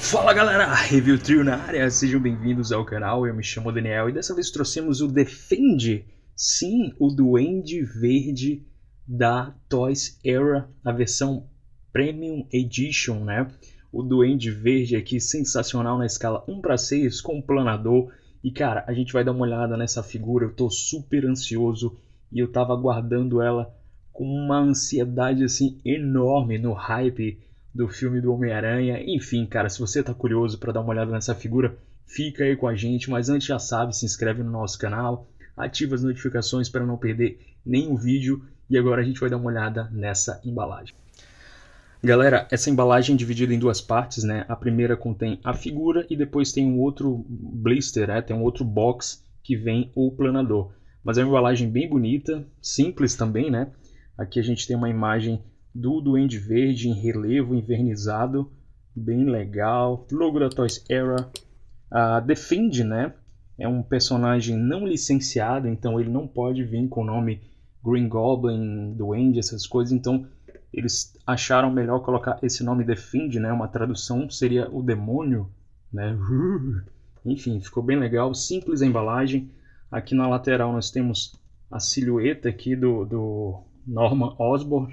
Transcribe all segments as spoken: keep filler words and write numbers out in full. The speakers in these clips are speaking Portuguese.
Fala galera, Review Trio na área, sejam bem-vindos ao canal, eu me chamo Daniel e dessa vez trouxemos o Defend, sim, o Duende Verde da Toys Era, a versão Premium Edition, né? O Duende Verde aqui, sensacional na escala um para seis, com planador. E cara, a gente vai dar uma olhada nessa figura, eu tô super ansioso e eu tava aguardando ela com uma ansiedade assim enorme no hype do filme do Homem-Aranha. Enfim, cara, se você tá curioso para dar uma olhada nessa figura, fica aí com a gente, mas antes já sabe, se inscreve no nosso canal, ativa as notificações para não perder nenhum vídeo e agora a gente vai dar uma olhada nessa embalagem. Galera, essa embalagem é dividida em duas partes, né? A primeira contém a figura e depois tem um outro blister, né? Tem um outro box que vem o planador. Mas é uma embalagem bem bonita, simples também, né? Aqui a gente tem uma imagem do Duende Verde em relevo invernizado, bem legal. Logo da Toys Era. A Defend, né? É um personagem não licenciado, então ele não pode vir com o nome Green Goblin, Duende, essas coisas. Então eles acharam melhor colocar esse nome Defend, né? Uma tradução seria o demônio, né? Enfim, ficou bem legal, simples a embalagem. Aqui na lateral nós temos a silhueta aqui do, do Norman Osborn.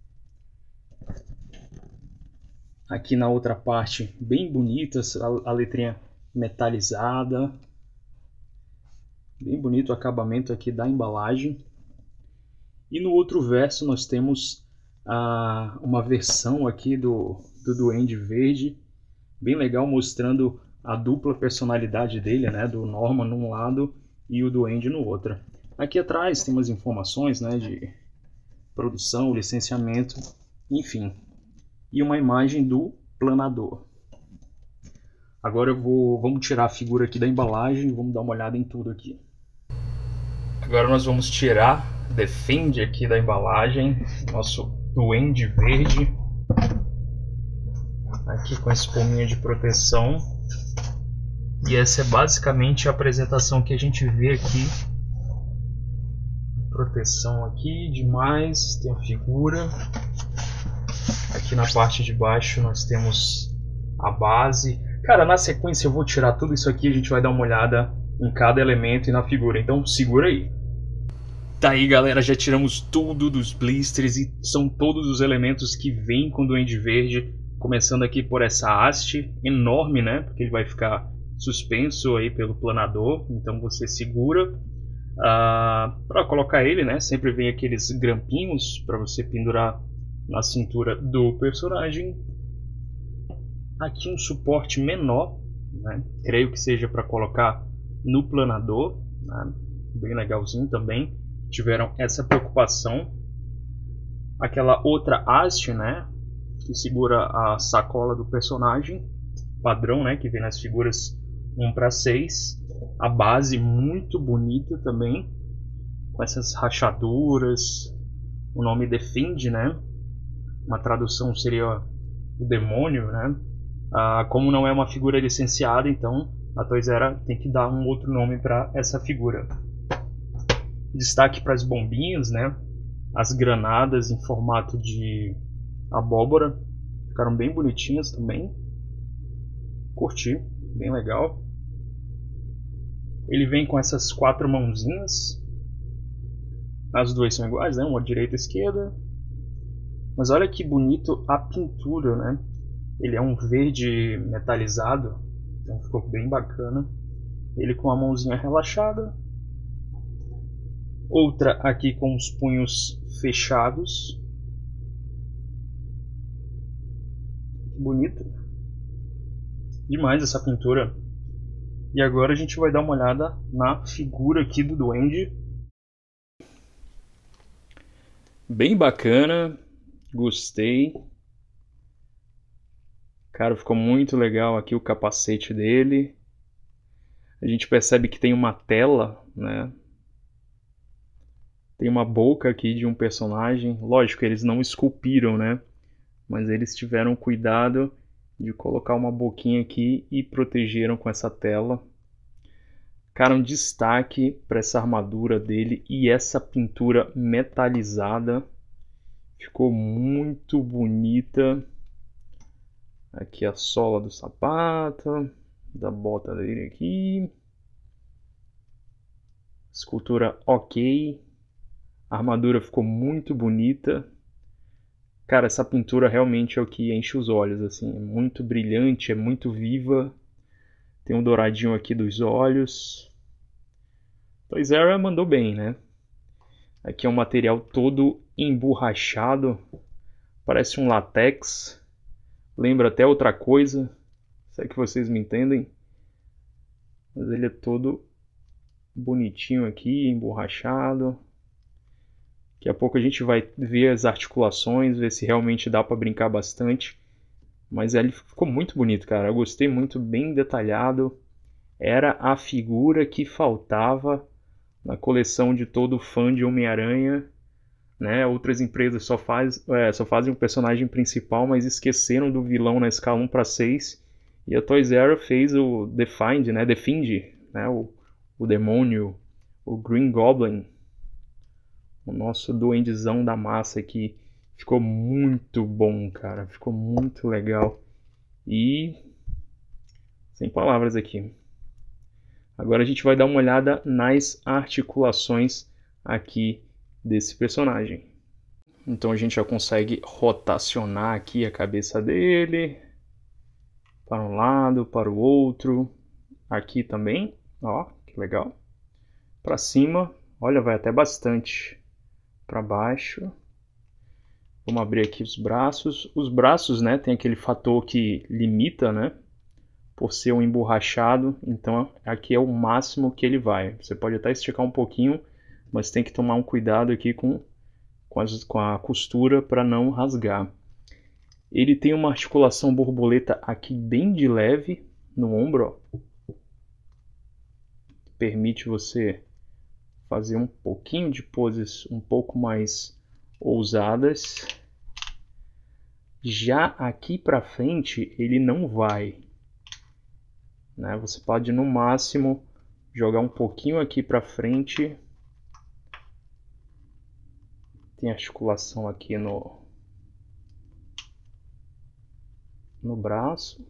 Aqui na outra parte, bem bonita, a, a letrinha metalizada. Bem bonito o acabamento aqui da embalagem. E no outro verso nós temos a, uma versão aqui do, do Duende Verde. Bem legal, mostrando a dupla personalidade dele, né? Do Norman num lado e o Duende no outro. Aqui atrás tem umas informações, né? De produção, licenciamento, enfim. E uma imagem do planador. Agora eu vou, vamos tirar a figura aqui da embalagem e vamos dar uma olhada em tudo aqui. Agora nós vamos tirar Defend aqui da embalagem, nosso Duende Verde. Aqui com esse pominho de proteção. E essa é basicamente a apresentação que a gente vê aqui. Proteção aqui, demais, tem a figura. Aqui na parte de baixo nós temos a base. Cara, na sequência eu vou tirar tudo isso aqui, a gente vai dar uma olhada em cada elemento e na figura, então segura aí. Tá aí galera, já tiramos tudo dos blisters e são todos os elementos que vêm com o Duende Verde. Começando aqui por essa haste enorme, né, porque ele vai ficar suspenso aí pelo planador, então você segura. Ah, para colocar ele, né, sempre vem aqueles grampinhos para você pendurar na cintura do personagem. Aqui um suporte menor, né? Creio que seja para colocar no planador, né? Bem legalzinho também. Tiveram essa preocupação. Aquela outra haste, né? Que segura a sacola do personagem, padrão, né? Que vem nas figuras um para seis. A base muito bonita também, com essas rachaduras. O nome Defend, né? Uma tradução seria o demônio, né? Ah, como não é uma figura licenciada, então a Toys Era tem que dar um outro nome para essa figura. Destaque para as bombinhas, né? As granadas em formato de abóbora, ficaram bem bonitinhas também. Curti, bem legal. Ele vem com essas quatro mãozinhas. As duas são iguais, né? Uma direita e esquerda. Mas olha que bonito a pintura, né? Ele é um verde metalizado, então ficou bem bacana. Ele com a mãozinha relaxada. Outra aqui com os punhos fechados. Que bonito. Demais essa pintura. E agora a gente vai dar uma olhada na figura aqui do Duende. Bem bacana. Gostei. Cara, ficou muito legal aqui o capacete dele. A gente percebe que tem uma tela, né? Tem uma boca aqui de um personagem. Lógico, eles não esculpiram, né? Mas eles tiveram cuidado de colocar uma boquinha aqui e protegeram com essa tela. Cara, um destaque para essa armadura dele e essa pintura metalizada. Ficou muito bonita. Aqui a sola do sapato, da bota dele aqui. Escultura ok. A armadura ficou muito bonita. Cara, essa pintura realmente é o que enche os olhos, assim. É muito brilhante, é muito viva. Tem um douradinho aqui dos olhos. Toys R mandou bem, né? Aqui é um material todo emborrachado. Parece um látex. Lembra até outra coisa. Se é que vocês me entendem. Mas ele é todo bonitinho aqui, emborrachado. Daqui a pouco a gente vai ver as articulações, ver se realmente dá para brincar bastante. Mas ele ficou muito bonito, cara. Eu gostei muito, bem detalhado. Era a figura que faltava na coleção de todo fã de Homem-Aranha. Né? Outras empresas só, faz, é, só fazem o personagem principal, mas esqueceram do vilão na escala um para seis. E a Toys R fez o Defind, né? Defend, né? o, o demônio, o Green Goblin. O nosso duendezão da massa aqui. Ficou muito bom, cara. Ficou muito legal. E... sem palavras aqui. Agora a gente vai dar uma olhada nas articulações aqui desse personagem. Então a gente já consegue rotacionar aqui a cabeça dele. Para um lado, para o outro. Aqui também. Ó, que legal. Para cima. Olha, vai até bastante. Para baixo. Vamos abrir aqui os braços. Os braços, né, tem aquele fator que limita, né, por ser um emborrachado. Então aqui é o máximo que ele vai. Você pode até esticar um pouquinho, mas tem que tomar um cuidado aqui com, com, as, com a costura para não rasgar. Ele tem uma articulação borboleta aqui bem de leve no ombro, ó. Permite você fazer um pouquinho de poses um pouco mais ousadas. Já aqui para frente ele não vai, né? Você pode no máximo jogar um pouquinho aqui para frente. Tem articulação aqui no no braço,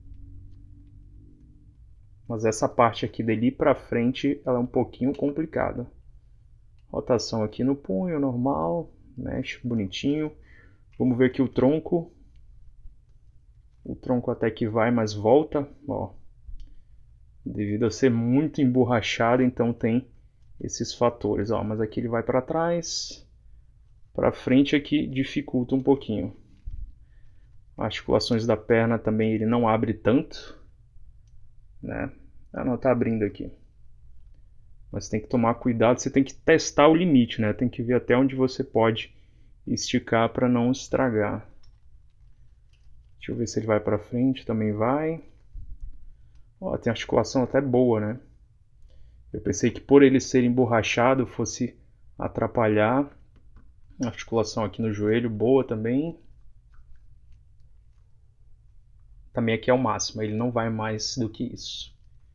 mas essa parte aqui dali para frente ela é um pouquinho complicada. Rotação aqui no punho normal, mexe bonitinho. Vamos ver aqui o tronco. O tronco até que vai, mas volta, ó. Devido a ser muito emborrachado, então tem esses fatores, ó. Mas aqui ele vai para trás, para frente aqui dificulta um pouquinho. Articulações da perna também ele não abre tanto, né? Ah, não tá abrindo aqui. Mas tem que tomar cuidado, você tem que testar o limite, né? Tem que ver até onde você pode esticar para não estragar. Deixa eu ver se ele vai para frente, também vai. Ó, tem articulação até boa, né? Eu pensei que por ele ser emborrachado fosse atrapalhar. Articulação aqui no joelho, boa também. Também aqui é o máximo, ele não vai mais do que isso.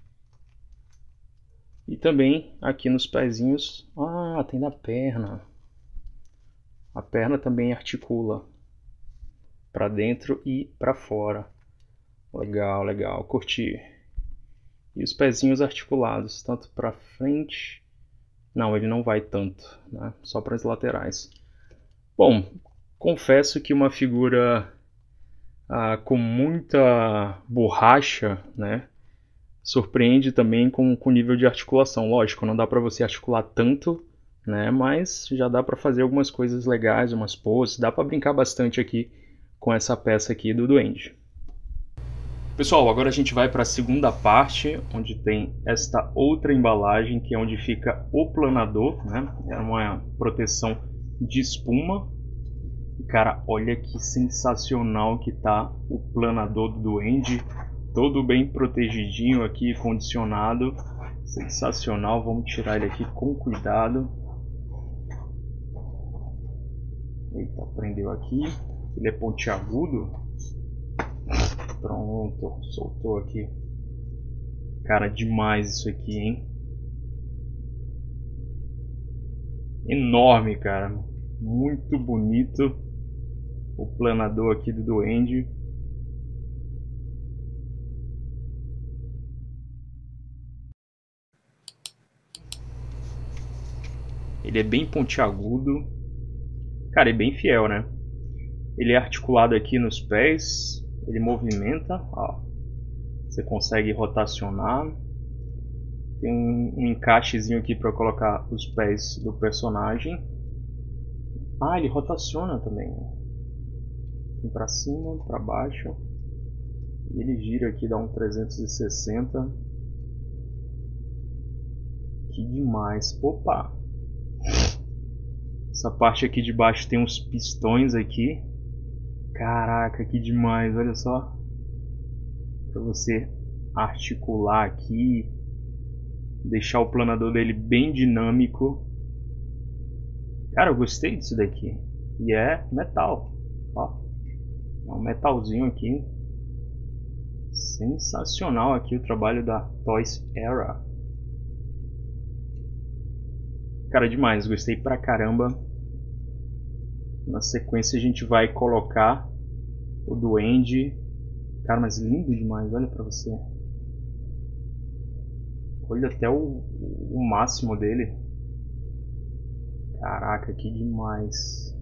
E também aqui nos pezinhos, ah, tem na perna. A perna também articula para dentro e para fora. Legal, legal, curti. E os pezinhos articulados, tanto para frente. Não, ele não vai tanto, né? Só para as laterais. Bom, confesso que uma figura ah, com muita borracha, né? Surpreende também com o nível de articulação. Lógico, não dá para você articular tanto, né? Mas já dá para fazer algumas coisas legais, umas poses. Dá para brincar bastante aqui com essa peça aqui do Duende. Pessoal, agora a gente vai para a segunda parte, onde tem esta outra embalagem, que é onde fica o planador, né? É uma proteção de espuma. E, cara, olha que sensacional que tá o planador do Duende. Todo bem protegidinho aqui, condicionado. Sensacional, vamos tirar ele aqui com cuidado. Eita, prendeu aqui. Ele é pontiagudo. Pronto, soltou aqui. Cara, demais isso aqui, hein? Enorme, cara. Muito bonito o planador aqui do Duende. Ele é bem pontiagudo. Cara, é bem fiel, né? Ele é articulado aqui nos pés. Ele movimenta, ó. Você consegue rotacionar. Tem um, um encaixezinho aqui para colocar os pés do personagem. Ah, ele rotaciona também. Vem para cima, para baixo. E ele gira aqui, dá um trezentos e sessenta. Que demais. Opa! Essa parte aqui de baixo tem uns pistões aqui. Caraca, que demais, olha só. Para você articular aqui, deixar o planador dele bem dinâmico. Cara, eu gostei disso daqui. E é metal, ó. É um metalzinho aqui. Sensacional aqui o trabalho da Toys Era. Cara, demais, gostei pra caramba. Na sequência a gente vai colocar o Duende. Cara, mas lindo demais, olha pra você. Olha até o, o máximo dele. Caraca, que demais.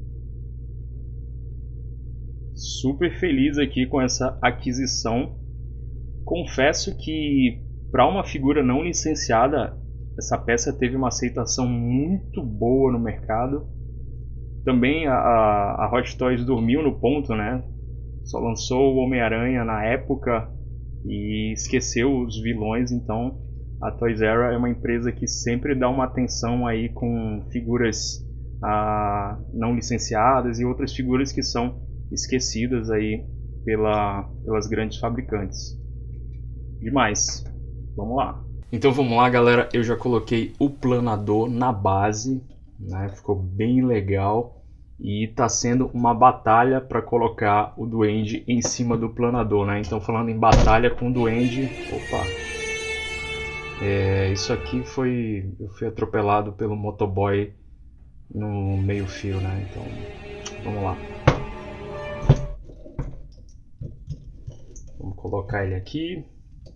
Super feliz aqui com essa aquisição. Confesso que para uma figura não licenciada, essa peça teve uma aceitação muito boa no mercado. Também a, a Hot Toys dormiu no ponto, né? Só lançou o Homem-Aranha na época e esqueceu os vilões, então a Toys Era é uma empresa que sempre dá uma atenção aí com figuras ah, não licenciadas e outras figuras que são esquecidas aí pela, pelas grandes fabricantes. Demais. Vamos lá. Então vamos lá, galera. Eu já coloquei o planador na base, né? Ficou bem legal. E está sendo uma batalha para colocar o Duende em cima do planador, né? Então falando em batalha com o Duende... Opa! É, isso aqui foi... Eu fui atropelado pelo motoboy no meio fio, né? Então, vamos lá. Vamos colocar ele aqui.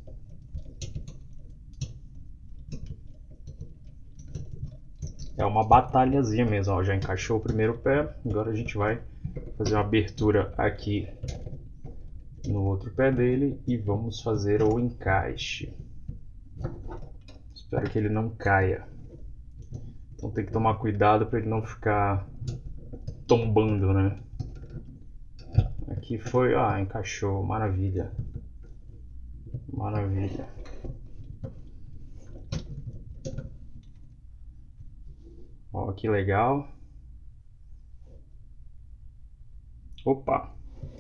É uma batalhazinha mesmo, ó. Já encaixou o primeiro pé. Agora a gente vai fazer uma abertura aqui no outro pé dele e vamos fazer o encaixe. Espero que ele não caia. Então tem que tomar cuidado para ele não ficar tombando, né? Aqui foi, ah, encaixou, maravilha. Maravilha. Ó, que legal. Opa.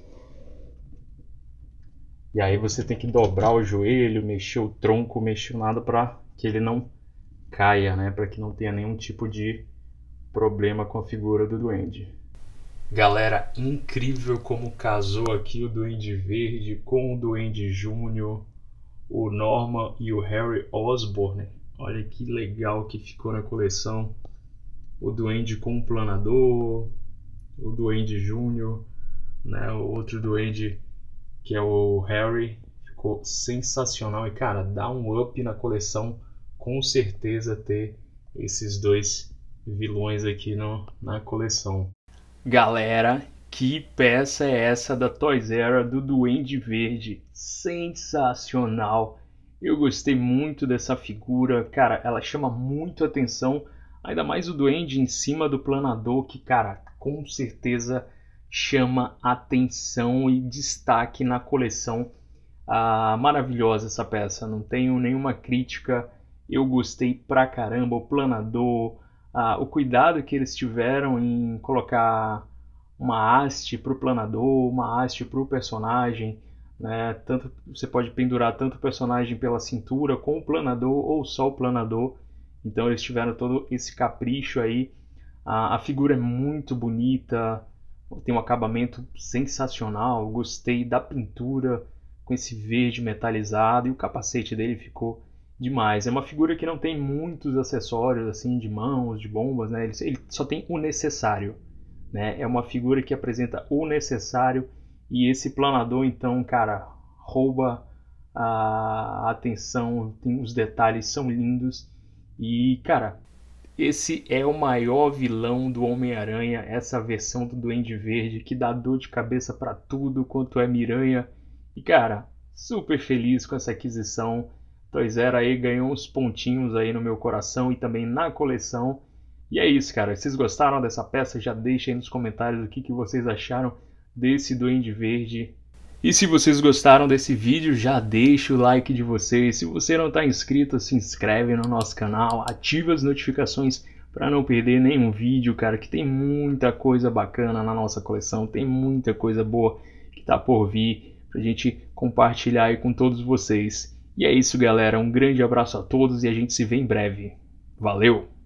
E aí você tem que dobrar o joelho, mexer o tronco, mexer nada para que ele não caia, né? Para que não tenha nenhum tipo de problema com a figura do Duende. Galera, incrível como casou aqui o Duende Verde com o Duende Júnior, o Norman e o Harry Osborn. Olha que legal que ficou na coleção. O Duende com o planador, o Duende Júnior, né? O outro Duende que é o Harry, ficou sensacional. E cara, dá um up na coleção, com certeza ter esses dois vilões aqui no, na coleção. Galera, que peça é essa da Toys Era do Duende Verde? Sensacional! Eu gostei muito dessa figura, cara, ela chama muito atenção, ainda mais o Duende em cima do planador, que, cara, com certeza chama atenção e destaque na coleção. Ah, maravilhosa essa peça, não tenho nenhuma crítica, eu gostei pra caramba, o planador, ah, o cuidado que eles tiveram em colocar uma haste para o planador, uma haste para o personagem, né? Tanto, você pode pendurar tanto o personagem pela cintura com o planador ou só o planador, então eles tiveram todo esse capricho aí. A, a figura é muito bonita, tem um acabamento sensacional, gostei da pintura com esse verde metalizado e o capacete dele ficou demais. É uma figura que não tem muitos acessórios assim de mãos, de bombas, né? Ele, ele só tem o necessário, né? É uma figura que apresenta o necessário e esse planador então, cara, rouba a atenção, tem, os detalhes são lindos e, cara, Esse é o maior vilão do Homem-Aranha, essa versão do Duende Verde que dá dor de cabeça pra tudo quanto é Miranha. E cara, super feliz com essa aquisição. Toy Zero aí ganhou uns pontinhos aí no meu coração e também na coleção. E é isso, cara. Vocês gostaram dessa peça? Já deixem aí nos comentários o que, que vocês acharam desse Duende Verde. E se vocês gostaram desse vídeo, já deixa o like de vocês. Se você não está inscrito, se inscreve no nosso canal, ativa as notificações para não perder nenhum vídeo, cara, que tem muita coisa bacana na nossa coleção, tem muita coisa boa que tá por vir pra gente compartilhar aí com todos vocês. E é isso, galera. Um grande abraço a todos e a gente se vê em breve. Valeu!